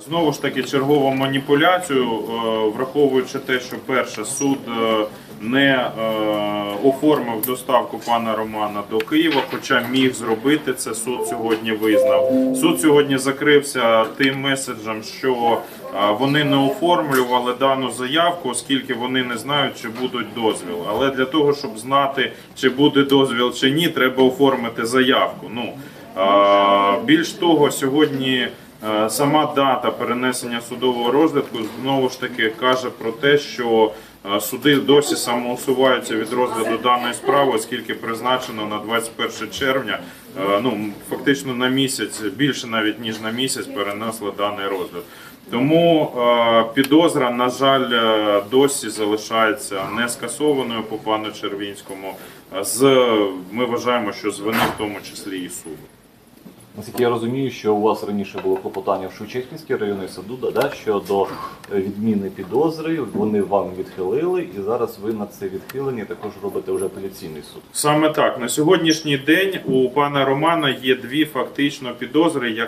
Знову ж таки, чергову маніпуляцію, враховуючи те, що перше, суд не оформив доставку пана Романа до Києва, хоча міг зробити це, суд сьогодні визнав. Суд сьогодні закрився тим меседжем, що вони не оформлювали дану заявку, оскільки вони не знають, чи будуть дозвіл. Але для того, щоб знати, чи буде дозвіл чи ні, треба оформити заявку. Більш того, сьогодні сама дата перенесення судового розгляду знову ж таки каже про те, що суди досі самоусуваються від розгляду даної справи, оскільки призначено на 21 червня, фактично на місяць, більше навіть ніж на місяць перенесли даний розгляд. Тому підозра, на жаль, досі залишається не скасованою по пану Червінському. Ми вважаємо, що з вини в тому числі і суду. Наскільки я розумію, що у вас раніше було клопотання в Шевченківський районний суд, щодо відміни підозри, вони вам відхилили, і зараз ви на це відхилення також робите вже апеляційний суд. Саме так. На сьогоднішній день у пана Романа є дві фактично підозри,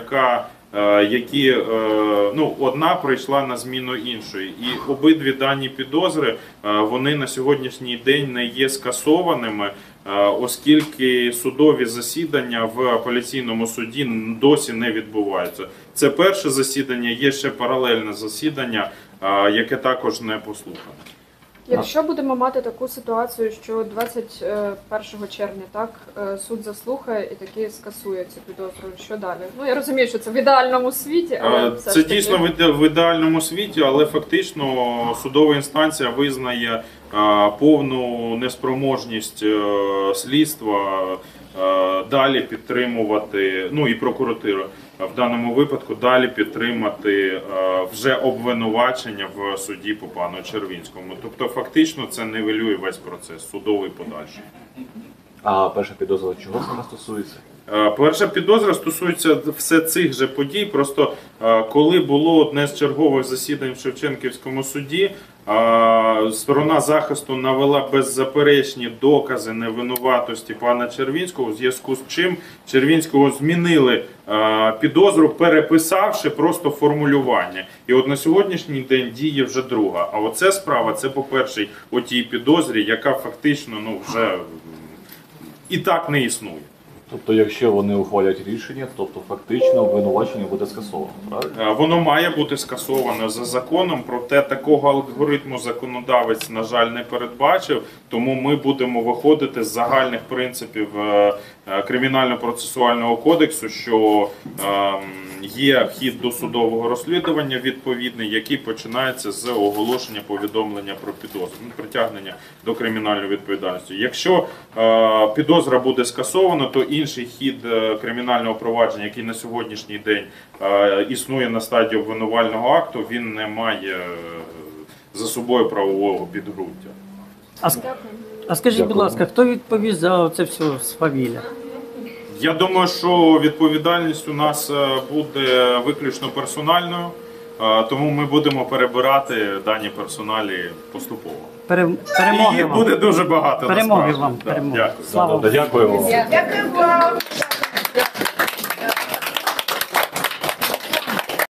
одна прийшла на зміну іншої. І обидві дані підозри, вони на сьогоднішній день не є скасованими, оскільки судові засідання в апеляційному суді досі не відбуваються. Це перше засідання, є ще паралельне засідання, яке також не послухане. Якщо будемо мати таку ситуацію, що 21 червня суд заслухає і таки скасує цю підозру, що далі? Я розумію, що це в ідеальному світі, але це дійсно в ідеальному світі, але фактично судова інстанція визнає повну неспроможність слідства далі підтримувати, і прокуратура в даному випадку далі підтримати вже обвинувачення в суді по пану Червінському. Тобто фактично це нівелює весь процес судовий подальший. А перша підозра чого саме стосується? Перша підозра стосується все цих же подій. Просто коли було одне з чергових засідань в Шевченківському суді, сторона захисту навела беззаперечні докази невинуватості пана Червінського, у зв'язку з чим Червінського змінили підозру, переписавши просто формулювання. І от на сьогоднішній день діє вже друга. А оця справа, це по першій отій підозрі, яка фактично вже і так не існує. Тобто, якщо вони ухвалять рішення, тобто фактично обвинувачення буде скасовано, правильно? Воно має бути скасовано за законом, проте такого алгоритму законодавець, на жаль, не передбачив, тому ми будемо виходити з загальних принципів Кримінально-процесуального кодексу, що є хід до судового розслідування відповідний, який починається з оголошення повідомлення про підозру, притягнення до кримінальної відповідальності. Якщо підозра буде скасована, то інший хід кримінального провадження, який на сьогоднішній день існує на стадії обвинувального акту, він не має за собою правового підґрунтя. А скажіть, будь ласка, хто відповість за це все свавілля? Я думаю, що відповідальність у нас буде виключно персональною, тому ми будемо перебирати дані персоналі поступово. Перемоги їх вам. буде дуже багато. Перемоги насправді. вам. Перемоги. Дякую. Слава Богу. Дякую вам. Дякую вам.